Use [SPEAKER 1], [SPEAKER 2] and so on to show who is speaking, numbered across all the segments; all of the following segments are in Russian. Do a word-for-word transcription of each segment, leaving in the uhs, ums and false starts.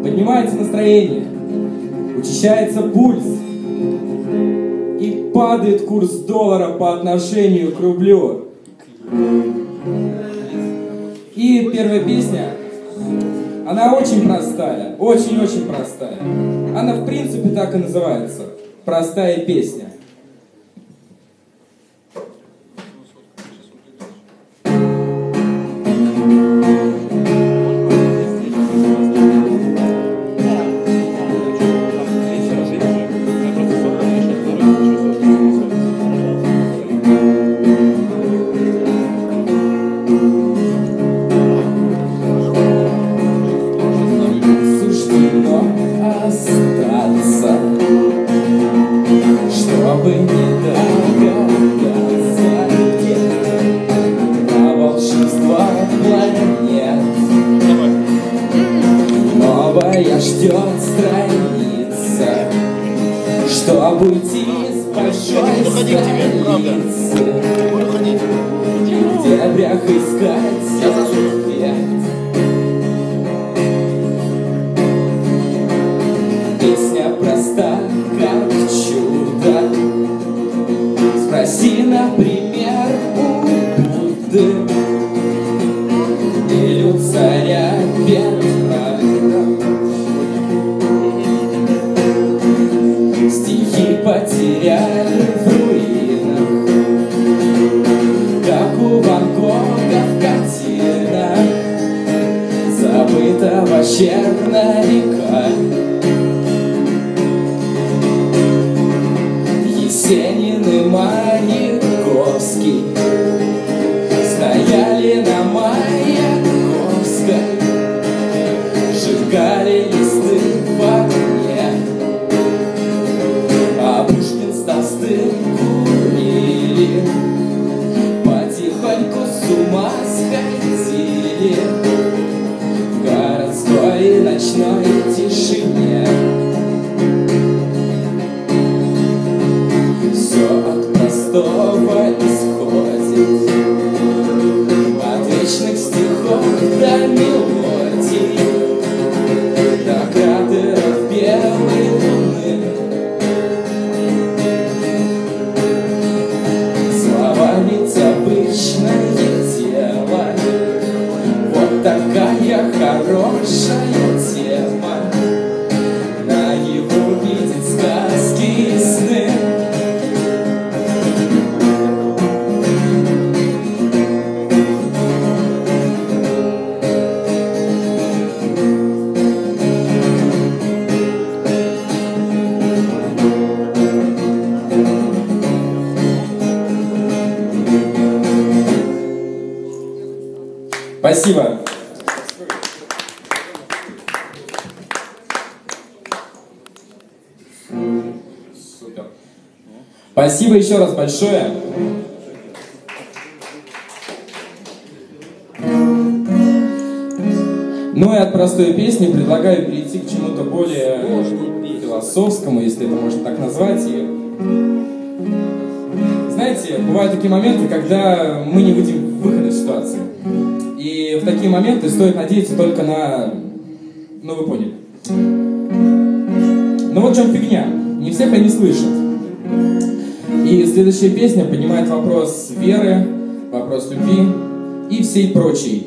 [SPEAKER 1] Поднимается настроение, учащается пульс, и падает курс доллара по отношению к рублю. И первая песня, она очень простая, очень-очень простая. Она в принципе так и называется — «Простая песня». Чтобы не догадаться, где на волшебство планет. Новая ждет страница, чтобы уйти из большой столицы, где брях искать ответ. Песня проста, как чудо. Спроси, например, у Будды или у царя Петра. Стихи потеряли в руинах, как у Ван Гога в картинах забытого черновика. Есенин и Маяковский стояли на Маяковской, сжигали листы в огне, а Пушкин с Толстым курили, потихоньку с ума сходили в городской ночной тишине. Простого исходит от вечных стихов до мелодий, до кратеров белой луны. Слова ведь обычное дело, вот такая хорошая тема. Наяву видеть сказки и сны. Спасибо. Супер. Спасибо еще раз большое. Ну и от простой песни предлагаю перейти к чему-то более философскому, если это можно так назвать. И знаете, бывают такие моменты, когда мы не видим выхода из ситуации. И в такие моменты стоит надеяться только на... Ну, вы поняли. Но вот в чем фигня. Не всех они слышат. И следующая песня поднимает вопрос веры, вопрос любви и всей прочей.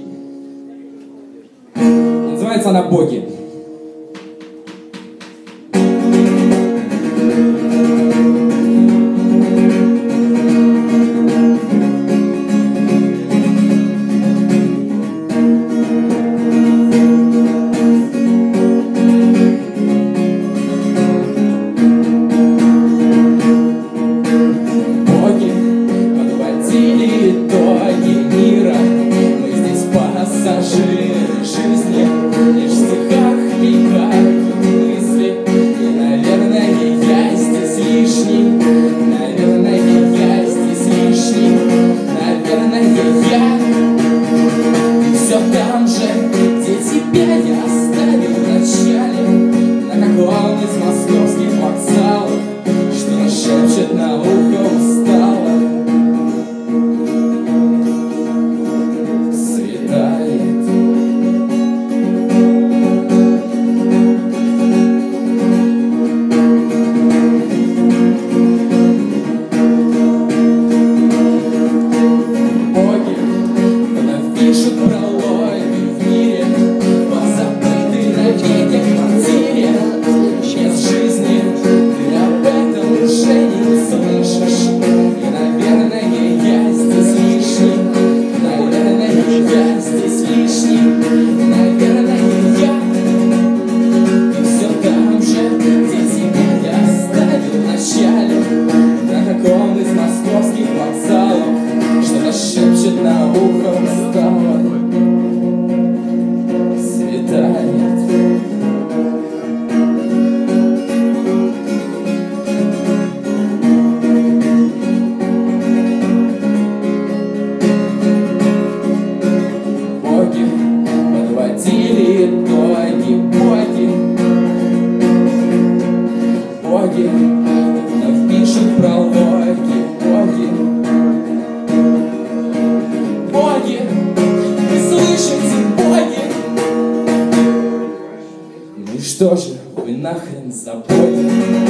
[SPEAKER 1] Называется она «Боги». Жизни, лишь стиха дорогие квартире, без жизни ты об этом уже не слышишь. И, наверное, я здесь лишний, наверное, я здесь лишний, наверное, я. И все там же, где тебя я оставил вначале, на каком из московских вокзалов что-то шепчет на ухо устало. Светает. Боги подводили итоги, боги, боги вновь пишут прологи, боги, боги, вы слышите, боги? Ну и что же, вы нахрен за боги?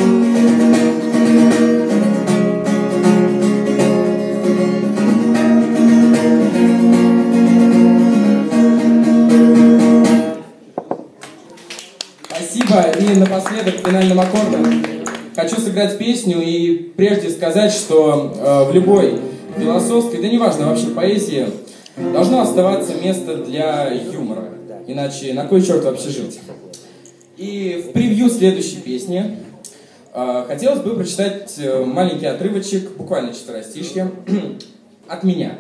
[SPEAKER 1] Спасибо. И напоследок, финальным аккордом, хочу сыграть песню и прежде сказать, что э, в любой философской, да неважно, вообще поэзии, должно оставаться место для юмора. Иначе на кой черт вообще жить? И в превью следующей песни э, хотелось бы прочитать э, маленький отрывочек, буквально четверостишье, от меня.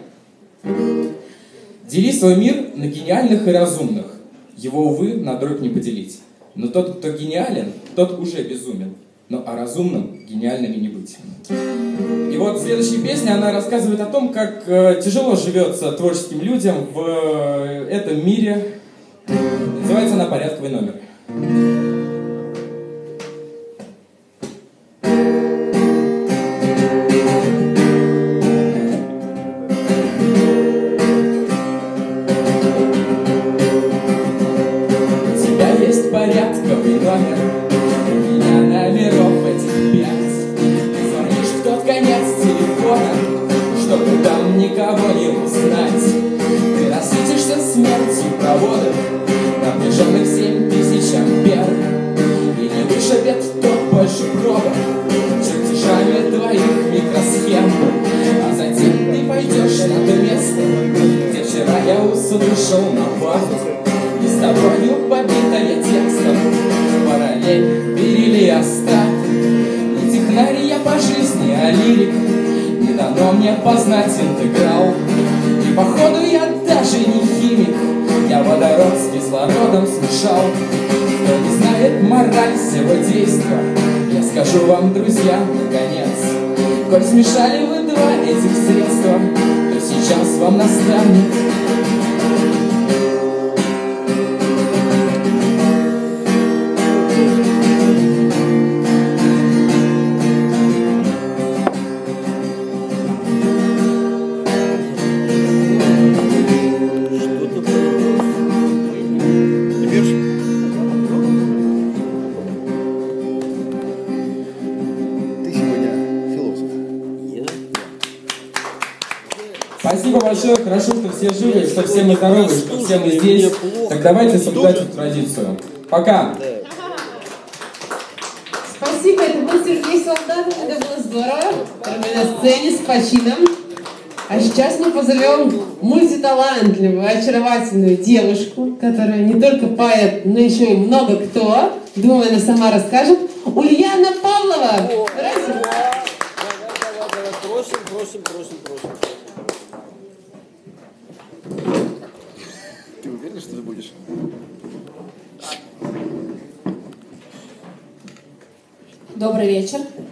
[SPEAKER 1] Дели свой мир на гениальных и разумных. Его, увы, на дробь не поделить. Но тот, кто гениален, тот уже безумен. Но о разумном гениальными не быть. И вот следующая песня, она рассказывает о том, как э, тяжело живется творческим людям в э, этом мире. Называется она «Порядковый номер». Порядковый номер, у меня номеров этих пять. Ты звонишь в тот конец телефона, чтобы там никого не узнать. Ты насытишься смертью проводов, напряженных семь тысяч ампер. И не вышибет тот больше пробок чертежами твоих микросхем. А затем ты пойдешь на то место, где вчера я услышал нападу. И с тобою побитая текстом параллель берили остат. Не технарь я по жизни, а лирик. Не дано мне познать интеграл. И походу я даже не химик. Я водород с кислородом смешал. Кто не знает мораль всего действа, я скажу вам, друзья, наконец. Коль смешали вы два этих средства, то сейчас вам настанет. Спасибо большое, хорошо, что все живы, что все мы здоровы, что все мы здесь. Так давайте соблюдать эту традицию. Пока!
[SPEAKER 2] Спасибо, это был Сергей Солдатов, это было здорово. Мы на сцене с почином. А сейчас мы позовем мультиталантливую, очаровательную девушку, которая не только поэт, но еще и много кто. Думаю, она сама расскажет. Ульяна Павлова! Здравствуйте!
[SPEAKER 3] Просим, просим, просим, просим. Ты уверен, что ты будешь?
[SPEAKER 4] Добрый вечер.